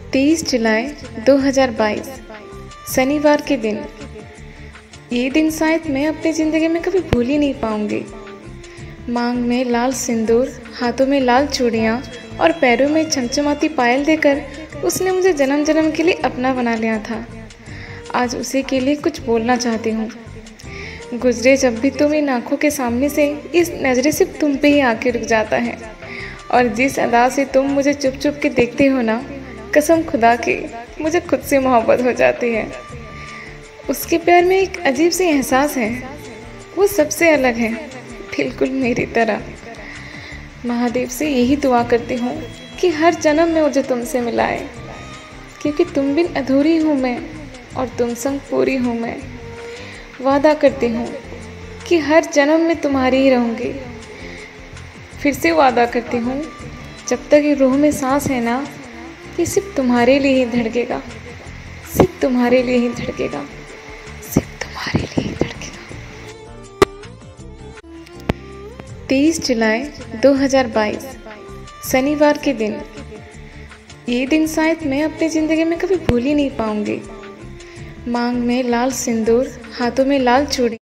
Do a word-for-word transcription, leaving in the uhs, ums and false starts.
तेईस जुलाई दो हज़ार बाईस शनिवार के दिन। ये दिन शायद मैं अपनी ज़िंदगी में कभी भूल ही नहीं पाऊंगी। मांग में लाल सिंदूर, हाथों में लाल चूड़ियाँ और पैरों में चमचमाती पायल देकर उसने मुझे जन्म जन्म के लिए अपना बना लिया था। आज उसी के लिए कुछ बोलना चाहती हूँ। गुजरे जब भी तुम इन आँखों के सामने से, इस नज़रे सिर्फ तुम पे ही आके रुक जाता है। और जिस अदा से तुम मुझे चुप चुप के देखते हो ना, कसम खुदा की मुझे खुद से मोहब्बत हो जाती है। उसके प्यार में एक अजीब सी एहसास है, वो सबसे अलग है, बिल्कुल मेरी तरह। महादेव से यही दुआ करती हूँ कि हर जन्म में मुझे तुमसे मिलाए, क्योंकि तुम बिन अधूरी हूँ मैं और तुम संग पूरी हूँ मैं। वादा करती हूँ कि हर जन्म में तुम्हारी ही रहूँगी। फिर से वादा करती हूँ, जब तक ये रूह में सांस है ना, ये सिर्फ तुम्हारे लिए ही धड़केगा, सिर्फ तुम्हारे लिए ही धड़केगा, सिर्फ तुम्हारे लिए ही धड़केगा। तेईस जुलाई दो हज़ार बाईस शनिवार के दिन। ये दिन शायद मैं अपनी ज़िंदगी में कभी भूल ही नहीं पाऊंगी। मांग में लाल सिंदूर, हाथों में लाल चूड़ी।